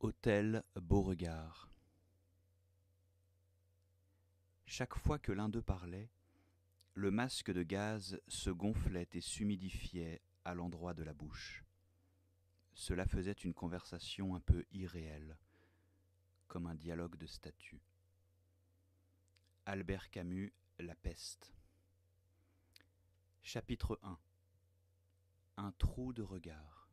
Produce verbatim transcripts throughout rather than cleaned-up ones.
Hôtel Beauregard. Chaque fois que l'un d'eux parlait, le masque de gaz se gonflait et s'humidifiait à l'endroit de la bouche. Cela faisait une conversation un peu irréelle, comme un dialogue de statues. Albert Camus, La peste. Chapitre un. Un trou de regard.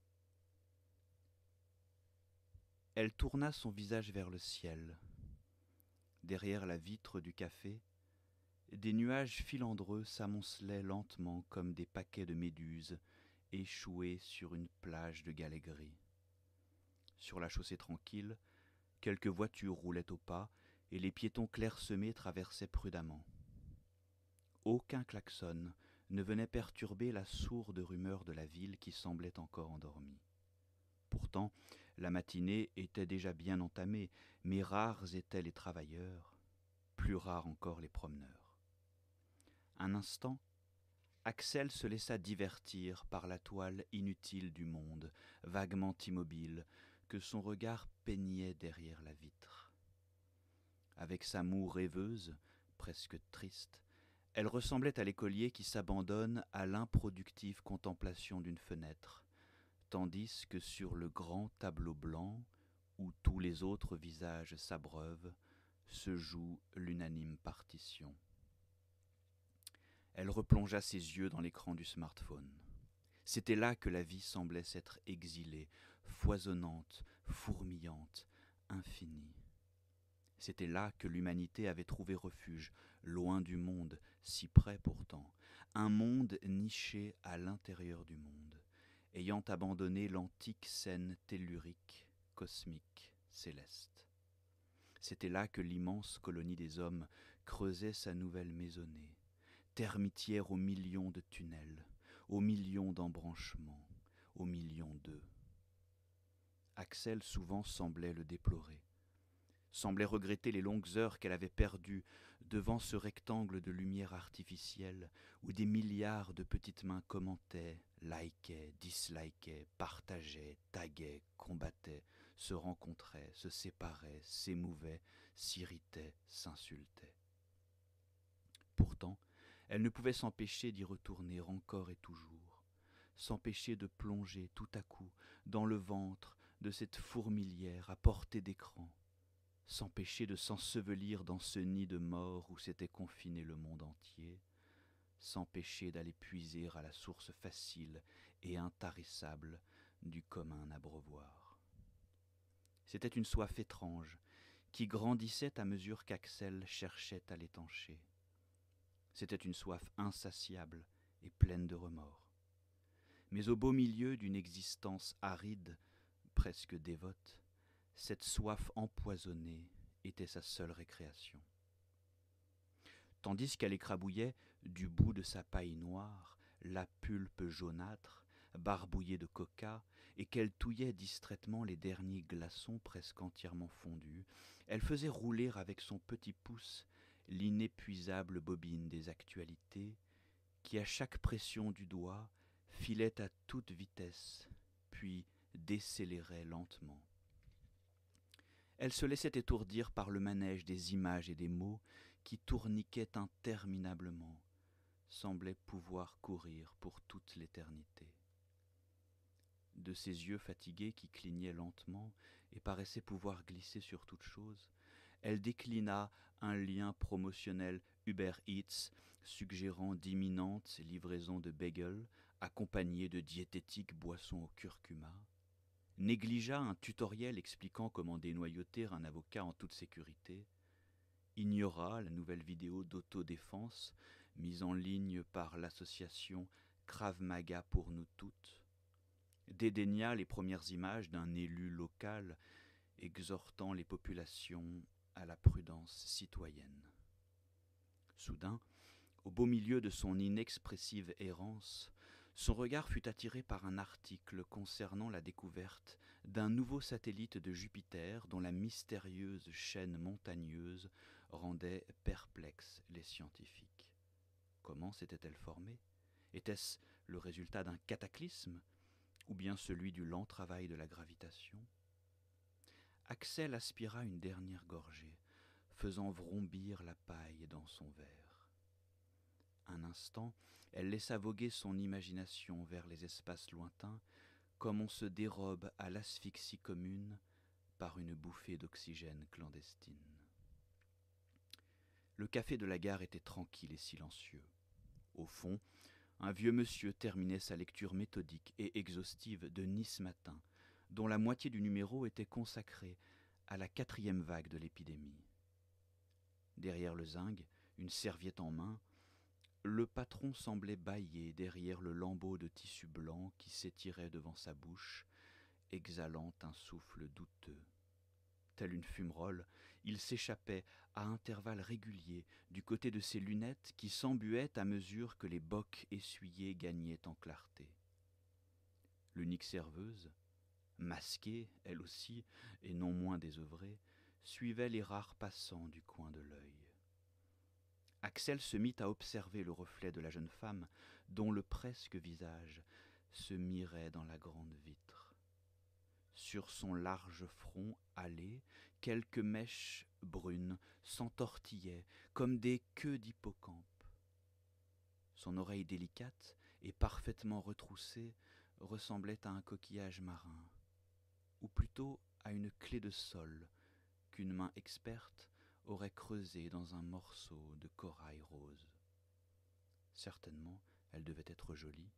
Elle tourna son visage vers le ciel. Derrière la vitre du café, des nuages filandreux s'amoncelaient lentement comme des paquets de méduses échoués sur une plage de galets gris. Sur la chaussée tranquille, quelques voitures roulaient au pas et les piétons clairsemés traversaient prudemment. Aucun klaxon ne venait perturber la sourde rumeur de la ville qui semblait encore endormie. Pourtant, la matinée était déjà bien entamée, mais rares étaient les travailleurs, plus rares encore les promeneurs. Un instant, Axel se laissa divertir par la toile inutile du monde, vaguement immobile, que son regard peignait derrière la vitre. Avec sa moue rêveuse, presque triste, elle ressemblait à l'écolier qui s'abandonne à l'improductive contemplation d'une fenêtre, tandis que sur le grand tableau blanc, où tous les autres visages s'abreuvent, se joue l'unanime partition. Elle replongea ses yeux dans l'écran du smartphone. C'était là que la vie semblait s'être exilée, foisonnante, fourmillante, infinie. C'était là que l'humanité avait trouvé refuge, loin du monde, si près pourtant, un monde niché à l'intérieur du monde, ayant abandonné l'antique scène tellurique, cosmique, céleste. C'était là que l'immense colonie des hommes creusait sa nouvelle maisonnée, termitière aux millions de tunnels, aux millions d'embranchements, aux millions d'œufs. Axel souvent semblait le déplorer, semblait regretter les longues heures qu'elle avait perdues devant ce rectangle de lumière artificielle où des milliards de petites mains commentaient, likaient, dislikaient, partageaient, taguaient, combattaient, se rencontraient, se séparaient, s'émouvaient, s'irritaient, s'insultaient. Pourtant, elle ne pouvait s'empêcher d'y retourner encore et toujours, s'empêcher de plonger tout à coup dans le ventre de cette fourmilière à portée d'écran, s'empêcher de s'ensevelir dans ce nid de mort où s'était confiné le monde entier, s'empêcher d'aller puiser à la source facile et intarissable du commun abreuvoir. C'était une soif étrange qui grandissait à mesure qu'Axel cherchait à l'étancher. C'était une soif insatiable et pleine de remords. Mais au beau milieu d'une existence aride, presque dévote, cette soif empoisonnée était sa seule récréation. Tandis qu'elle écrabouillait, du bout de sa paille noire, la pulpe jaunâtre, barbouillée de coca, et qu'elle touillait distraitement les derniers glaçons presque entièrement fondus, elle faisait rouler avec son petit pouce l'inépuisable bobine des actualités, qui à chaque pression du doigt filait à toute vitesse, puis décélérait lentement. Elle se laissait étourdir par le manège des images et des mots qui tourniquaient interminablement, semblaient pouvoir courir pour toute l'éternité. De ses yeux fatigués qui clignaient lentement et paraissaient pouvoir glisser sur toute chose, elle déclina un lien promotionnel Uber Eats suggérant d'imminentes livraisons de bagels accompagnés de diététiques boissons au curcuma, négligea un tutoriel expliquant comment dénoyauter un avocat en toute sécurité, ignora la nouvelle vidéo d'autodéfense mise en ligne par l'association Krav Maga pour nous toutes, dédaigna les premières images d'un élu local exhortant les populations à la prudence citoyenne. Soudain, au beau milieu de son inexpressive errance, son regard fut attiré par un article concernant la découverte d'un nouveau satellite de Jupiter dont la mystérieuse chaîne montagneuse rendait perplexes les scientifiques. Comment s'était-elle formée ? Était-ce le résultat d'un cataclysme ou bien celui du lent travail de la gravitation ? Axel aspira une dernière gorgée, faisant vrombir la paille dans son verre. Un instant, elle laissa voguer son imagination vers les espaces lointains, comme on se dérobe à l'asphyxie commune par une bouffée d'oxygène clandestine. Le café de la gare était tranquille et silencieux. Au fond, un vieux monsieur terminait sa lecture méthodique et exhaustive de Nice Matin, dont la moitié du numéro était consacrée à la quatrième vague de l'épidémie. Derrière le zinc, une serviette en main, le patron semblait bâiller derrière le lambeau de tissu blanc qui s'étirait devant sa bouche, exhalant un souffle douteux. Tel une fumerole, il s'échappait à intervalles réguliers du côté de ses lunettes qui s'embuaient à mesure que les bocs essuyés gagnaient en clarté. L'unique serveuse, masquée, elle aussi, et non moins désœuvrée, suivait les rares passants du coin de l'œil. Axel se mit à observer le reflet de la jeune femme, dont le presque visage se mirait dans la grande vitre. Sur son large front hâlé, quelques mèches brunes s'entortillaient comme des queues d'hippocampe. Son oreille délicate et parfaitement retroussée ressemblait à un coquillage marin, ou plutôt à une clé de sol qu'une main experte aurait creusée dans un morceau de corail rose. Certainement, elle devait être jolie.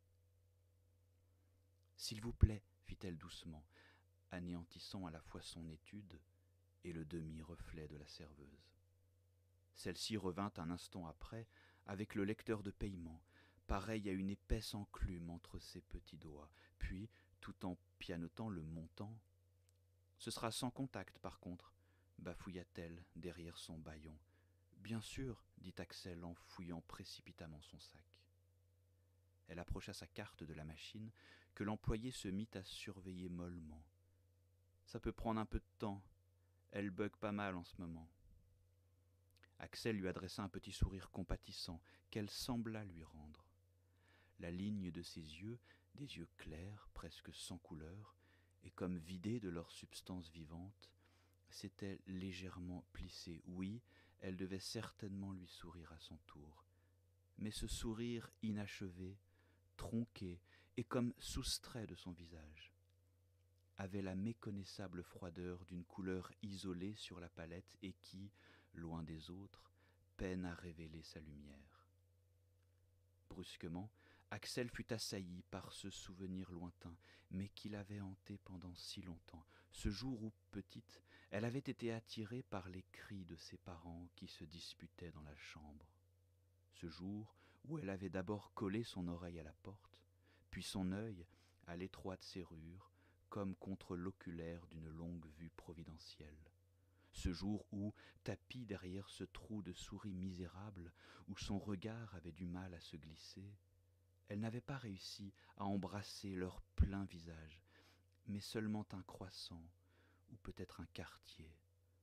« S'il vous plaît, fit-elle doucement, anéantissant à la fois son étude et le demi-reflet de la serveuse. Celle-ci revint un instant après avec le lecteur de paiement, pareil à une épaisse enclume entre ses petits doigts, puis, tout en pianotant le montant, « Ce sera sans contact, par contre, » bafouilla-t-elle derrière son bâillon. « Bien sûr, dit Axel en fouillant précipitamment son sac. Elle approcha sa carte de la machine, que l'employé se mit à surveiller mollement. Ça peut prendre un peu de temps. Elle bug pas mal en ce moment. Axel lui adressa un petit sourire compatissant qu'elle sembla lui rendre. La ligne de ses yeux, des yeux clairs, presque sans couleur, et comme vidés de leur substance vivante, s'était légèrement plissée. Oui, elle devait certainement lui sourire à son tour. Mais ce sourire inachevé, tronqué et comme soustrait de son visage, avait la méconnaissable froideur d'une couleur isolée sur la palette et qui, loin des autres, peine à révéler sa lumière. Brusquement, Axel fut assailli par ce souvenir lointain, mais qui l'avait hanté pendant si longtemps, ce jour où, petite, elle avait été attirée par les cris de ses parents qui se disputaient dans la chambre. Ce jour où elle avait d'abord collé son oreille à la porte, puis son œil à l'étroite serrure, comme contre l'oculaire d'une longue vue providentielle. Ce jour où, tapie derrière ce trou de souris misérable, où son regard avait du mal à se glisser, elle n'avait pas réussi à embrasser leur plein visage, mais seulement un croissant, ou peut-être un quartier.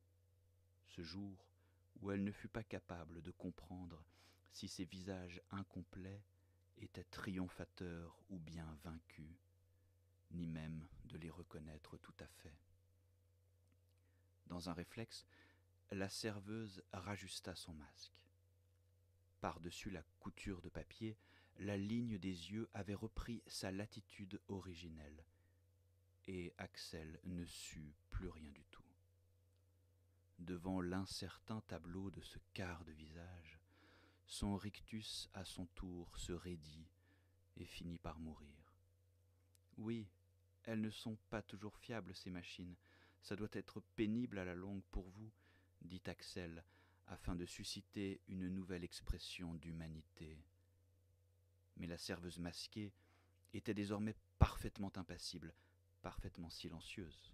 Ce jour où elle ne fut pas capable de comprendre si ces visages incomplets étaient triomphateurs ou bien vaincus, ni même de les reconnaître tout à fait. Dans un réflexe, la serveuse rajusta son masque. Par-dessus la couture de papier, la ligne des yeux avait repris sa latitude originelle, et Axel ne sut plus rien du tout. Devant l'incertain tableau de ce quart de visage, son rictus à son tour se raidit et finit par mourir. Oui, elles ne sont pas toujours fiables, ces machines. Ça doit être pénible à la longue pour vous, dit Axel, afin de susciter une nouvelle expression d'humanité. Mais la serveuse masquée était désormais parfaitement impassible, parfaitement silencieuse.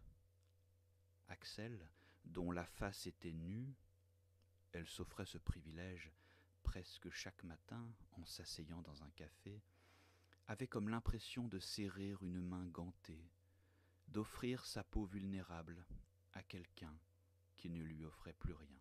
Axel, dont la face était nue, elle s'offrait ce privilège presque chaque matin en s'asseyant dans un café, avait comme l'impression de serrer une main gantée, d'offrir sa peau vulnérable à quelqu'un qui ne lui offrait plus rien.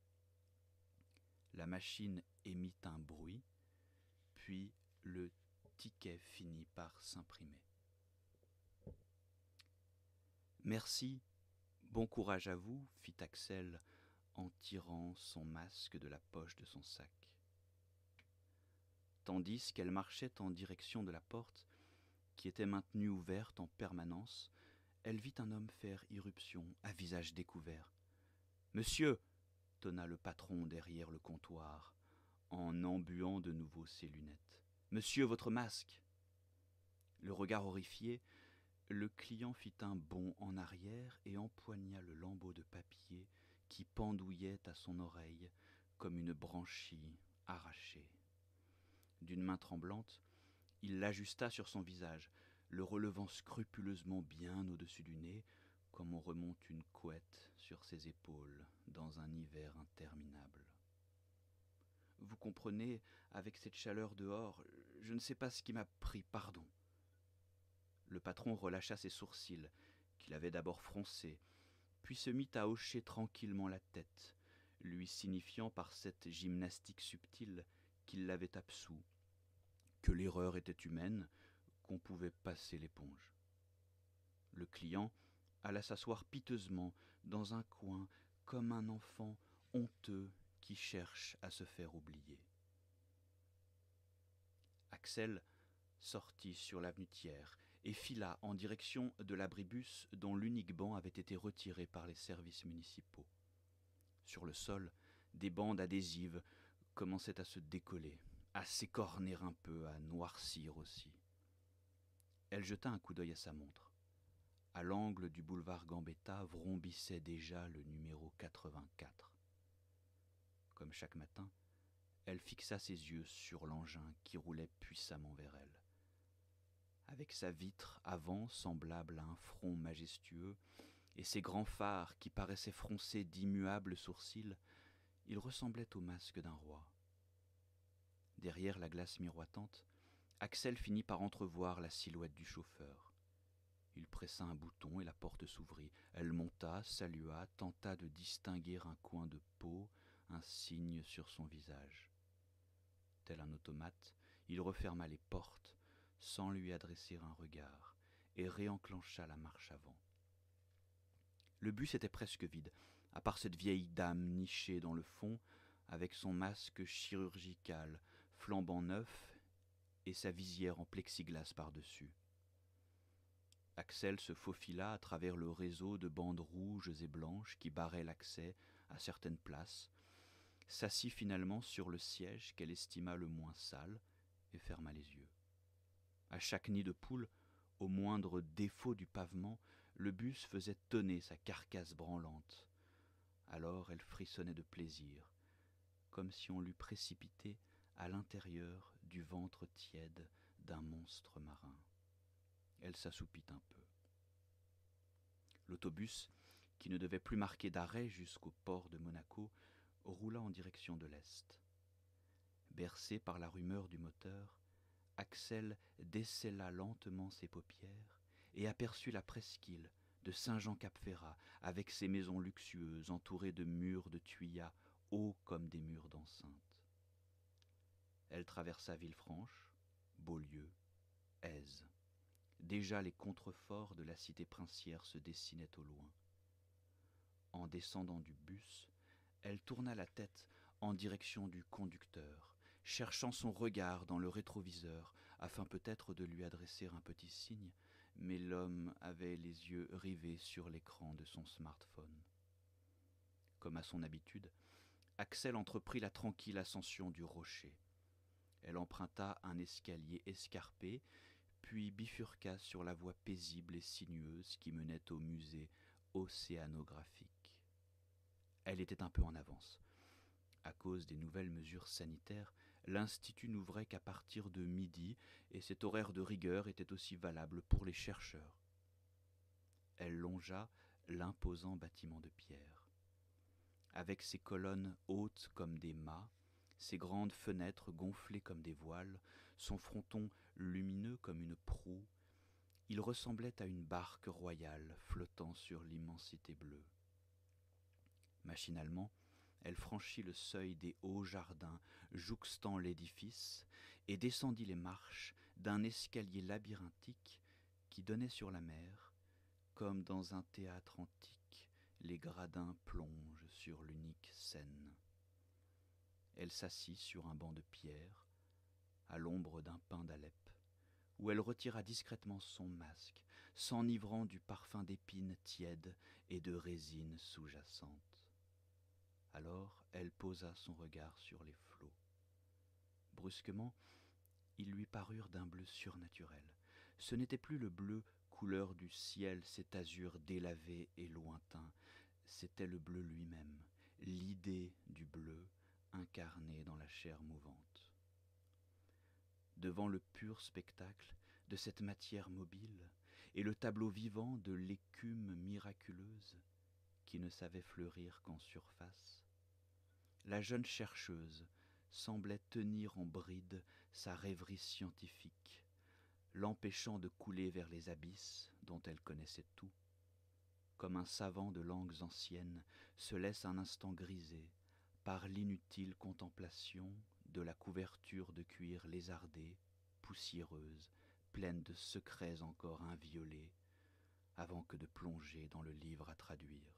La machine émit un bruit, puis le ticket finit par s'imprimer. « Merci, « Bon courage à vous, fit Axel en tirant son masque de la poche de son sac. Tandis qu'elle marchait en direction de la porte, qui était maintenue ouverte en permanence, elle vit un homme faire irruption, à visage découvert. « Monsieur !» tonna le patron derrière le comptoir, en embuant de nouveau ses lunettes. « Monsieur, votre masque !» Le regard horrifié, le client fit un bond en arrière et empoigna le lambeau de papier qui pendouillait à son oreille comme une branchie arrachée. D'une main tremblante, il l'ajusta sur son visage, le relevant scrupuleusement bien au-dessus du nez, comme on remonte une couette sur ses épaules dans un hiver interminable. Vous comprenez, avec cette chaleur dehors, je ne sais pas ce qui m'a pris, pardon. Le patron relâcha ses sourcils, qu'il avait d'abord froncés, puis se mit à hocher tranquillement la tête, lui signifiant par cette gymnastique subtile qu'il l'avait absous, que l'erreur était humaine, qu'on pouvait passer l'éponge. Le client alla s'asseoir piteusement dans un coin comme un enfant honteux qui cherche à se faire oublier. Axel sortit sur l'avenue Thiers et fila en direction de l'abribus dont l'unique banc avait été retiré par les services municipaux. Sur le sol, des bandes adhésives commençaient à se décoller, à s'écorner un peu, à noircir aussi. Elle jeta un coup d'œil à sa montre. À l'angle du boulevard Gambetta vrombissait déjà le numéro quatre-vingt-quatre. Comme chaque matin, elle fixa ses yeux sur l'engin qui roulait puissamment vers elle. Avec sa vitre avant semblable à un front majestueux et ses grands phares qui paraissaient froncer d'immuables sourcils, il ressemblait au masque d'un roi. Derrière la glace miroitante, Axel finit par entrevoir la silhouette du chauffeur. Il pressa un bouton et la porte s'ouvrit. Elle monta, salua, tenta de distinguer un coin de peau, un signe sur son visage. Tel un automate, il referma les portes sans lui adresser un regard et réenclencha la marche avant. Le bus était presque vide, à part cette vieille dame nichée dans le fond avec son masque chirurgical flambant neuf et sa visière en plexiglas par-dessus. Axel se faufila à travers le réseau de bandes rouges et blanches qui barraient l'accès à certaines places, s'assit finalement sur le siège qu'elle estima le moins sale et ferma les yeux. À chaque nid de poule, au moindre défaut du pavement, le bus faisait tonner sa carcasse branlante. Alors elle frissonnait de plaisir, comme si on l'eût précipitée à l'intérieur du ventre tiède d'un monstre marin. Elle s'assoupit un peu. L'autobus, qui ne devait plus marquer d'arrêt jusqu'au port de Monaco, roula en direction de l'est. Bercé par la rumeur du moteur, Axel descella lentement ses paupières et aperçut la presqu'île de Saint-Jean-Cap-Ferrat avec ses maisons luxueuses entourées de murs de tuyas hauts comme des murs d'enceinte. Elle traversa Villefranche, Beaulieu, Èze. Déjà les contreforts de la cité princière se dessinaient au loin. En descendant du bus, elle tourna la tête en direction du conducteur, cherchant son regard dans le rétroviseur, afin peut-être de lui adresser un petit signe, mais l'homme avait les yeux rivés sur l'écran de son smartphone. Comme à son habitude, Axel entreprit la tranquille ascension du rocher. Elle emprunta un escalier escarpé, puis bifurqua sur la voie paisible et sinueuse qui menait au musée océanographique. Elle était un peu en avance. À cause des nouvelles mesures sanitaires, l'Institut n'ouvrait qu'à partir de midi et cet horaire de rigueur était aussi valable pour les chercheurs. Elle longea l'imposant bâtiment de pierre. Avec ses colonnes hautes comme des mâts, ses grandes fenêtres gonflées comme des voiles, son fronton lumineux comme une proue, il ressemblait à une barque royale flottant sur l'immensité bleue. Machinalement, elle franchit le seuil des hauts jardins jouxtant l'édifice et descendit les marches d'un escalier labyrinthique qui donnait sur la mer, comme dans un théâtre antique les gradins plongent sur l'unique Seine. Elle s'assit sur un banc de pierre, à l'ombre d'un pin d'Alep, où elle retira discrètement son masque, s'enivrant du parfum d'épines tièdes et de résine sous-jacente. Alors elle posa son regard sur les flots. Brusquement, ils lui parurent d'un bleu surnaturel. Ce n'était plus le bleu couleur du ciel, cet azur délavé et lointain, c'était le bleu lui-même, l'idée du bleu incarnée dans la chair mouvante. Devant le pur spectacle de cette matière mobile et le tableau vivant de l'écume miraculeuse qui ne savait fleurir qu'en surface, la jeune chercheuse semblait tenir en bride sa rêverie scientifique, l'empêchant de couler vers les abysses dont elle connaissait tout, comme un savant de langues anciennes se laisse un instant griser par l'inutile contemplation de la couverture de cuir lézardée, poussiéreuse, pleine de secrets encore inviolés, avant que de plonger dans le livre à traduire.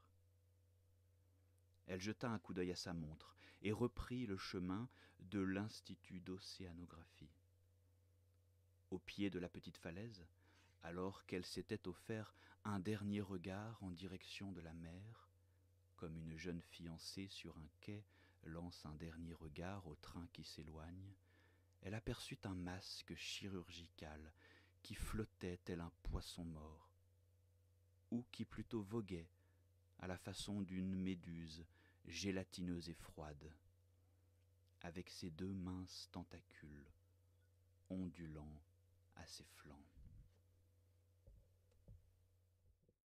Elle jeta un coup d'œil à sa montre et reprit le chemin de l'Institut d'océanographie. Au pied de la petite falaise, alors qu'elle s'était offert un dernier regard en direction de la mer, comme une jeune fiancée sur un quai lance un dernier regard au train qui s'éloigne, elle aperçut un masque chirurgical qui flottait tel un poisson mort, ou qui plutôt voguait à la façon d'une méduse gélatineuse et froide, avec ses deux minces tentacules ondulant à ses flancs.